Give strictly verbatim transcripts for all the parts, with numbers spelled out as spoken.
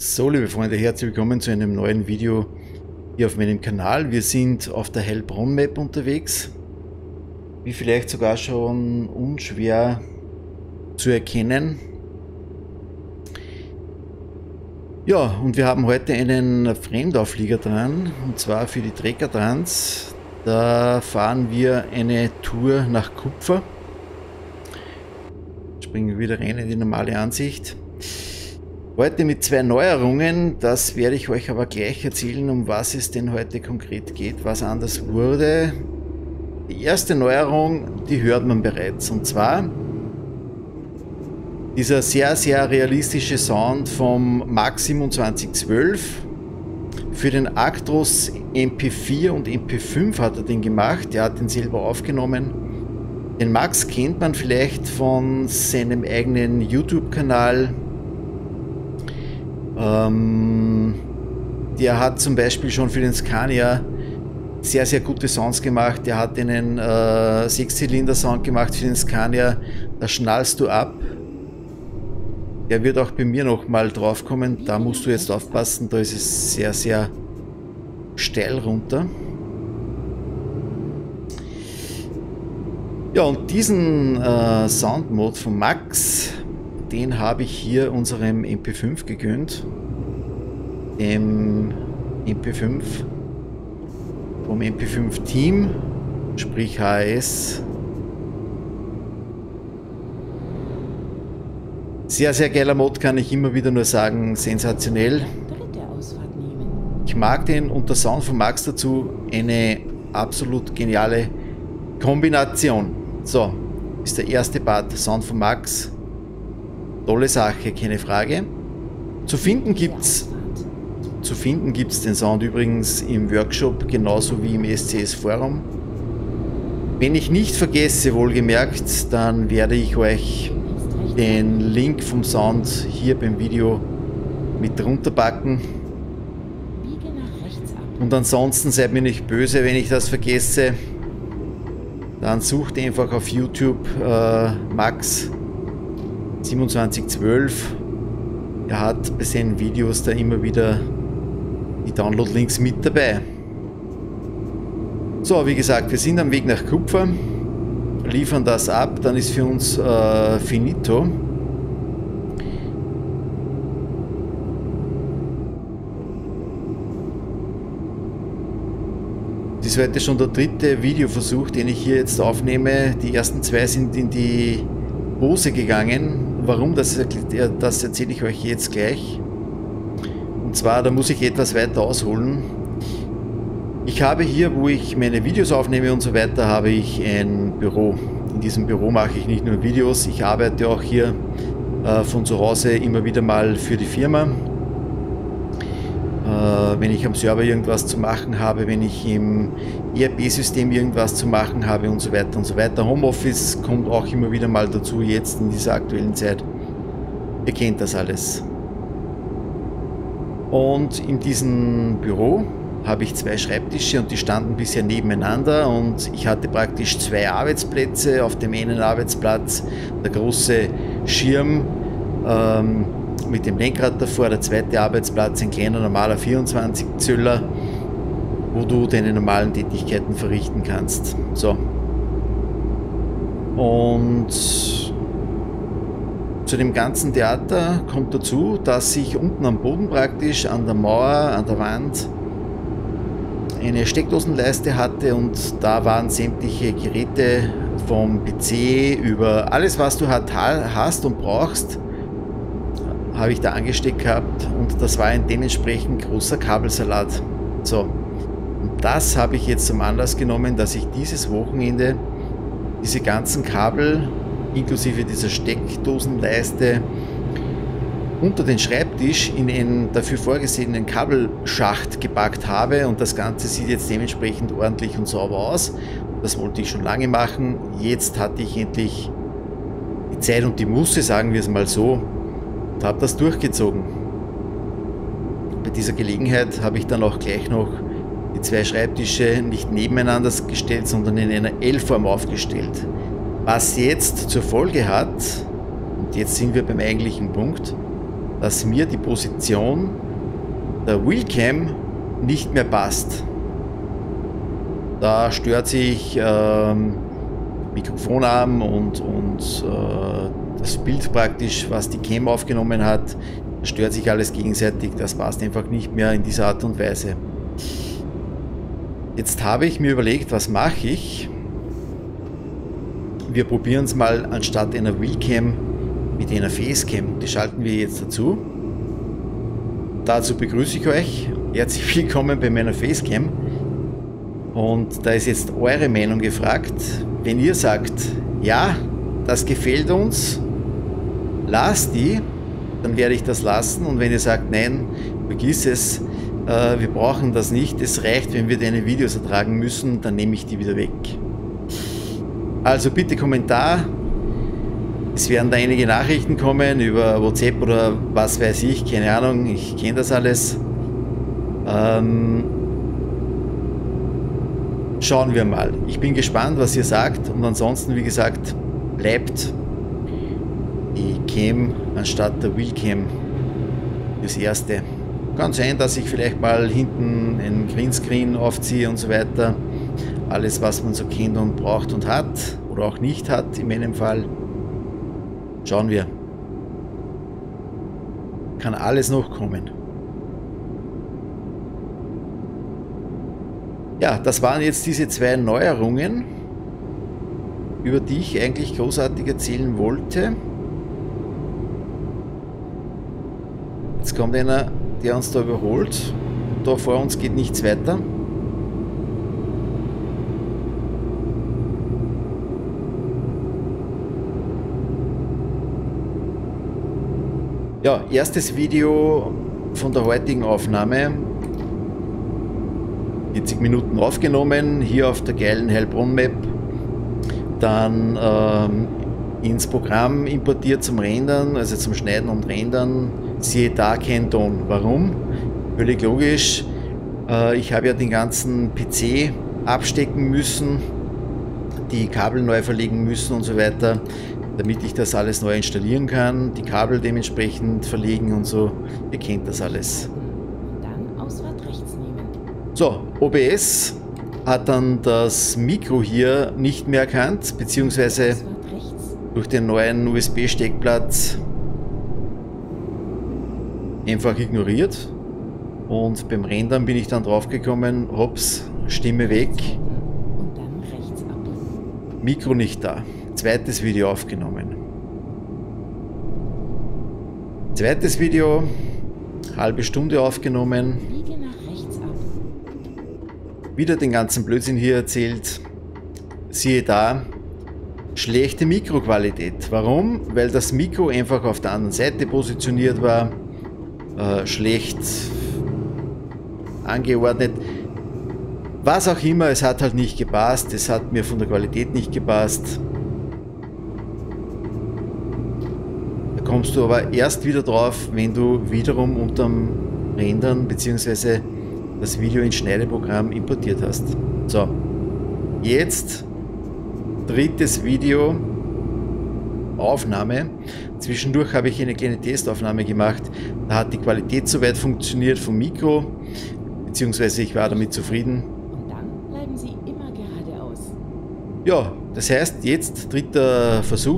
So, liebe Freunde, herzlich willkommen zu einem neuen Video hier auf meinem Kanal. Wir sind auf der Heilbronn Map unterwegs, wie vielleicht sogar schon unschwer zu erkennen. Ja, und wir haben heute einen Fremdauflieger dran, und zwar für die Treckertrans. Da fahren wir eine Tour nach Kupfer. Springen wir wieder rein in die normale Ansicht. Heute mit zwei Neuerungen, das werde ich euch aber gleich erzählen, um was es denn heute konkret geht, was anders wurde. Die erste Neuerung, die hört man bereits, und zwar dieser sehr, sehr realistische Sound vom Max siebenundzwanzig zwölf. Für den Actros M P vier und M P fünf hat er den gemacht, der hat den selber aufgenommen. Den Max kennt man vielleicht von seinem eigenen YouTube-Kanal. Ähm, der hat zum Beispiel schon für den Scania sehr, sehr gute Sounds gemacht. Der hat einen äh, Sechszylinder-Sound gemacht für den Scania. Da schnallst du ab. Der wird auch bei mir noch mal drauf kommen. Da musst du jetzt aufpassen. Da ist es sehr, sehr steil runter. Ja, und diesen äh, Soundmode von Max, den habe ich hier unserem M P fünf gegönnt. Dem M P fünf vom M P fünf Team, sprich H S. Sehr, sehr geiler Mod, kann ich immer wieder nur sagen, sensationell. Ich mag den, und der Sound von Max dazu, eine absolut geniale Kombination. So, ist der erste Part, Sound von Max. Tolle Sache, keine Frage. Zu finden gibt's zu finden gibt's den Sound übrigens im Workshop, genauso wie im S C S Forum. Wenn ich nicht vergesse, wohlgemerkt, dann werde ich euch den Link vom Sound hier beim Video mit drunter packen. Und ansonsten seid mir nicht böse, wenn ich das vergesse. Dann sucht einfach auf YouTube äh, Max siebenundzwanzig zwölf. Er hat bei seinen Videos da immer wieder die Download-Links mit dabei. So, wie gesagt, wir sind am Weg nach Kupfer, liefern das ab, dann ist für uns äh, finito. Das ist heute schon der dritte Videoversuch, den ich hier jetzt aufnehme. Die ersten zwei sind in die Hose gegangen. Warum, das, das erzähle ich euch jetzt gleich. Und zwar, da muss ich etwas weiter ausholen. Ich habe hier, wo ich meine Videos aufnehme und so weiter, habe ich ein Büro. In diesem Büro mache ich nicht nur Videos, ich arbeite auch hier äh, von zu Hause immer wieder mal für die Firma. Äh, wenn ich am Server irgendwas zu machen habe, wenn ich im E R P-System irgendwas zu machen habe und so weiter und so weiter. Homeoffice kommt auch immer wieder mal dazu, jetzt in dieser aktuellen Zeit. Ihr kennt das alles. Und in diesem Büro habe ich zwei Schreibtische, und die standen bisher nebeneinander, und ich hatte praktisch zwei Arbeitsplätze. Auf dem einen Arbeitsplatz der große Schirm ähm, mit dem Lenkrad davor, der zweite Arbeitsplatz ein kleiner normaler vierundzwanzig Zöller, wo du deine normalen Tätigkeiten verrichten kannst. So. Und zu dem ganzen Theater kommt dazu, dass ich unten am Boden praktisch an der Mauer, an der Wand eine Steckdosenleiste hatte, und da waren sämtliche Geräte vom P C über alles, was du halt hast und brauchst, habe ich da angesteckt gehabt, und das war ein dementsprechend großer Kabelsalat. So, und das habe ich jetzt zum Anlass genommen, dass ich dieses Wochenende diese ganzen Kabel inklusive dieser Steckdosenleiste unter den Schreibtisch in einen dafür vorgesehenen Kabelschacht gepackt habe, und das Ganze sieht jetzt dementsprechend ordentlich und sauber aus. Das wollte ich schon lange machen. Jetzt hatte ich endlich die Zeit und die Muße, sagen wir es mal so, und habe das durchgezogen. Bei dieser Gelegenheit habe ich dann auch gleich noch die zwei Schreibtische nicht nebeneinander gestellt, sondern in einer L-Form aufgestellt. Was jetzt zur Folge hat, und jetzt sind wir beim eigentlichen Punkt, dass mir die Position der Wheelcam nicht mehr passt. Da stört sich ähm, Mikrofonarm und, und äh, das Bild praktisch, was die Cam aufgenommen hat, stört sich alles gegenseitig. Das passt einfach nicht mehr in dieser Art und Weise. Jetzt habe ich mir überlegt, was mache ich? Wir probieren es mal anstatt einer Wheelcam mit einer Facecam. Die schalten wir jetzt dazu. Dazu begrüße ich euch. Herzlich willkommen bei meiner Facecam. Und da ist jetzt eure Meinung gefragt. Wenn ihr sagt, ja, das gefällt uns, lasst die, dann werde ich das lassen. Und wenn ihr sagt, nein, vergiss es, äh, wir brauchen das nicht, es reicht, wenn wir deine Videos ertragen müssen, dann nehme ich die wieder weg. Also bitte Kommentar. Es werden da einige Nachrichten kommen über WhatsApp oder was weiß ich, keine Ahnung, ich kenne das alles. Ähm, schauen wir mal. Ich bin gespannt, was ihr sagt, und ansonsten, wie gesagt, bleibt die Cam anstatt der Wheelcam das erste. Kann sein, dass ich vielleicht mal hinten einen Greenscreen aufziehe und so weiter. Alles, was man so kennt und braucht und hat oder auch nicht hat, in meinem Fall. Schauen wir. Kann alles noch kommen. Ja, das waren jetzt diese zwei Neuerungen, über die ich eigentlich großartig erzählen wollte. Jetzt kommt einer, der uns da überholt. Da vor uns geht nichts weiter. Ja, erstes Video von der heutigen Aufnahme. vierzig Minuten aufgenommen, hier auf der geilen Heilbronn-Map. Dann ähm, ins Programm importiert zum Rendern, also zum Schneiden und Rendern. Siehe da, kein Ton. Warum? Völlig logisch. Äh, ich habe ja den ganzen P C abstecken müssen, die Kabel neu verlegen müssen und so weiter, damit ich das alles neu installieren kann, die Kabel dementsprechend verlegen und so. Ihr kennt das alles. Dann Ausfahrt rechts nehmen. So, O B S hat dann das Mikro hier nicht mehr erkannt, beziehungsweise durch den neuen U S B-Steckplatz einfach ignoriert. Und beim Rendern bin ich dann drauf gekommen, hops, Stimme weg, Und dann rechts ab. Mikro nicht da. Zweites Video aufgenommen. Zweites Video, halbe Stunde aufgenommen. Biege nach rechts ab. Wieder den ganzen Blödsinn hier erzählt. Siehe da, schlechte Mikroqualität. Warum? Weil das Mikro einfach auf der anderen Seite positioniert war, äh, schlecht angeordnet. Was auch immer, es hat halt nicht gepasst, es hat mir von der Qualität nicht gepasst. Da kommst du aber erst wieder drauf, wenn du wiederum unterm Rendern bzw. das Video ins Schneideprogramm importiert hast. So, jetzt drittes Video, Aufnahme. Zwischendurch habe ich eine kleine Testaufnahme gemacht. Da hat die Qualität soweit funktioniert vom Mikro, beziehungsweise ich war damit zufrieden. Und dann bleiben Sie immer geradeaus. Ja, das heißt jetzt dritter Versuch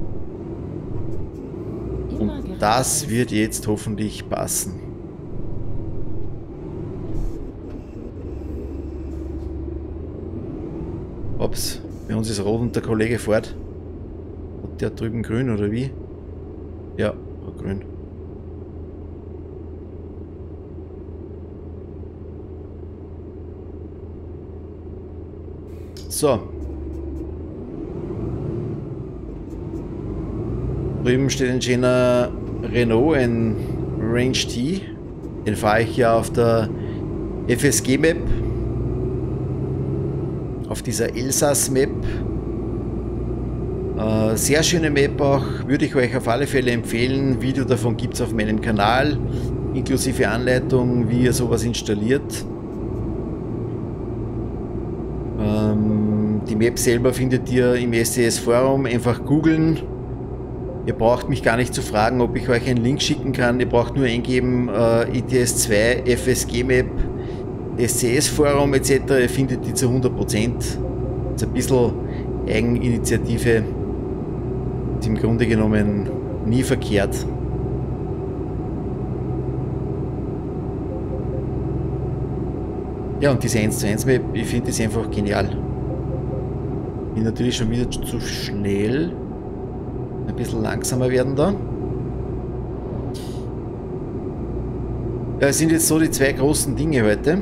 Immer und geradeaus. das wird jetzt hoffentlich passen. Ups, bei uns ist rot und der Kollege fährt. Hat der drüben grün oder wie? Ja, grün. So. Drüben steht ein schöner Renault, ein Range T. Den fahre ich ja auf der F S G-Map. Auf dieser Elsass-Map. Äh, sehr schöne Map auch, würde ich euch auf alle Fälle empfehlen. Video davon gibt es auf meinem Kanal, inklusive Anleitung, wie ihr sowas installiert. Ähm, die Map selber findet ihr im S C S Forum, einfach googeln Ihr braucht mich gar nicht zu fragen, ob ich euch einen Link schicken kann. Ihr braucht nur eingeben äh, I T S zwei, F S G Map, S C S Forum et cetera. Ihr findet die zu hundert Prozent. Das ist ein bisschen Eigeninitiative. Ist im Grunde genommen nie verkehrt. Ja, und diese eins zu eins Map, ich finde das einfach genial. Bin natürlich schon wieder zu schnell. Ein bisschen langsamer werden da. Ja, es sind jetzt so die zwei großen Dinge heute.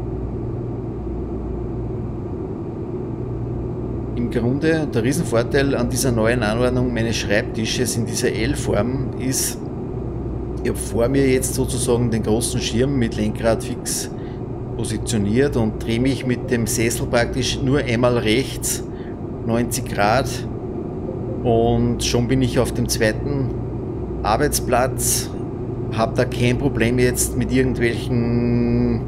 Im Grunde, der Riesenvorteil an dieser neuen Anordnung meines Schreibtisches in dieser L-Form ist, ich habe vor mir jetzt sozusagen den großen Schirm mit Lenkrad fix positioniert und drehe mich mit dem Sessel praktisch nur einmal rechts, neunzig Grad, und schon bin ich auf dem zweiten Arbeitsplatz. Habe da kein Problem jetzt mit irgendwelchen,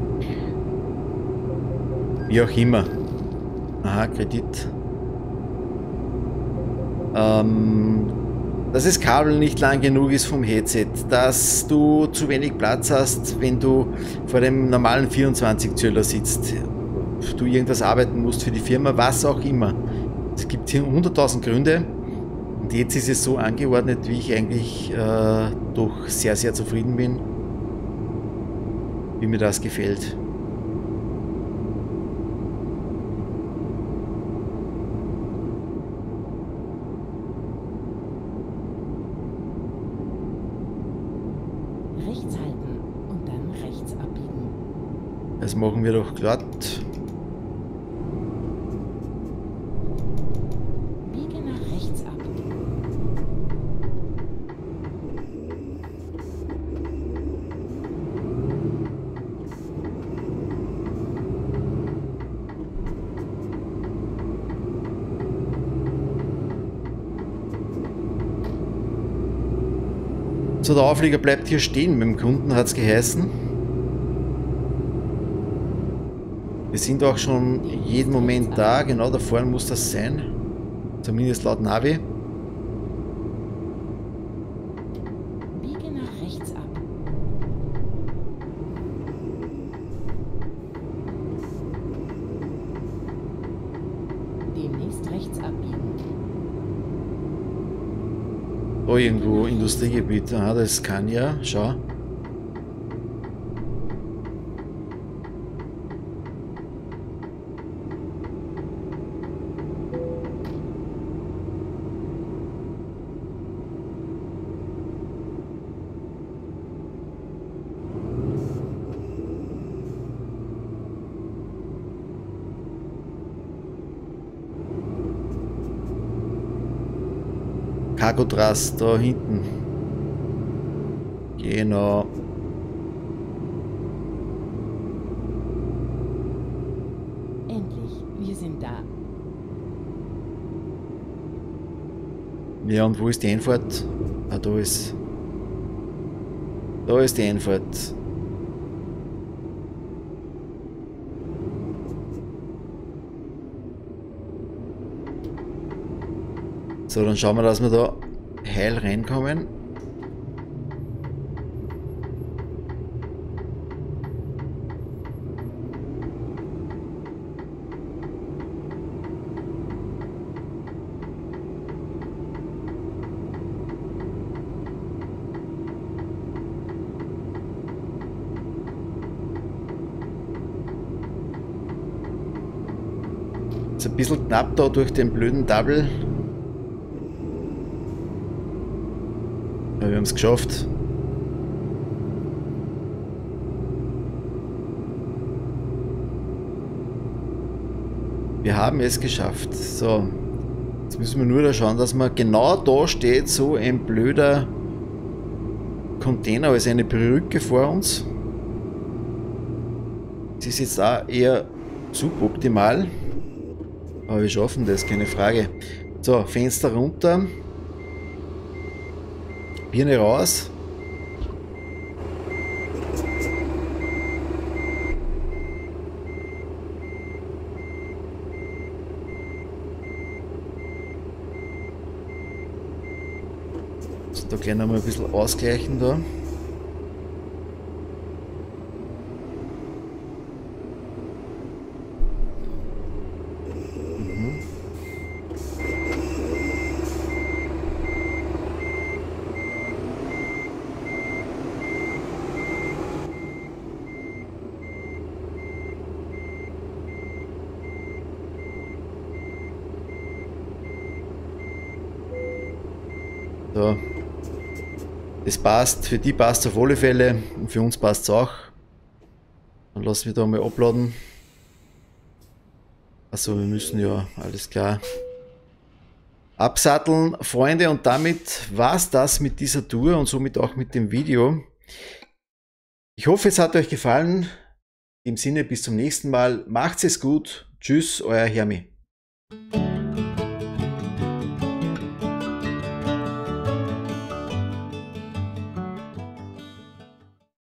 wie auch immer. Aha, Kredit. Ähm, dass das Kabel nicht lang genug ist vom Headset, dass du zu wenig Platz hast, wenn du vor dem normalen vierundzwanzig Zöller sitzt, du irgendwas arbeiten musst für die Firma, was auch immer. Es gibt hier hunderttausend Gründe und jetzt ist es so angeordnet, wie ich eigentlich äh, doch sehr, sehr zufrieden bin, wie mir das gefällt. Rechts halten und dann rechts abbiegen. Das machen wir doch glatt. Biege nach rechts ab. So, der Auflieger bleibt hier stehen, mit dem Kunden hat es geheißen. Wir sind auch schon jeden Moment da, genau da vorne muss das sein. Zumindest laut Navi. Biege nach rechts ab. Demnächst rechts abbiegen. Oh, irgendwo Industriegebiet. Aha, das kann ja. Schau. Cargo Trust da hinten. Genau. Endlich, wir sind da. Ja, und wo ist die Einfahrt? Ah, da ist. Da ist die Einfahrt. So, dann schauen wir, dass wir da heil reinkommen. Ist ein bisschen knapp da durch den blöden Double. Aber wir haben es geschafft. Wir haben es geschafft. So, jetzt müssen wir nur da schauen, dass man genau da steht, so ein blöder Container, also eine Brücke vor uns. Das ist jetzt auch eher suboptimal, aber wir schaffen das, keine Frage. So, Fenster runter. Birne raus. Da gleich noch mal ein bisschen ausgleichen da. Mhm. So. Das passt, für die passt es auf alle Fälle und für uns passt es auch. Dann lassen wir da mal abladen. Also wir müssen ja, alles klar, absatteln, Freunde, und damit war es das mit dieser Tour und somit auch mit dem Video. Ich hoffe, es hat euch gefallen. Im Sinne, bis zum nächsten Mal. Macht's es gut. Tschüss, euer Hermi.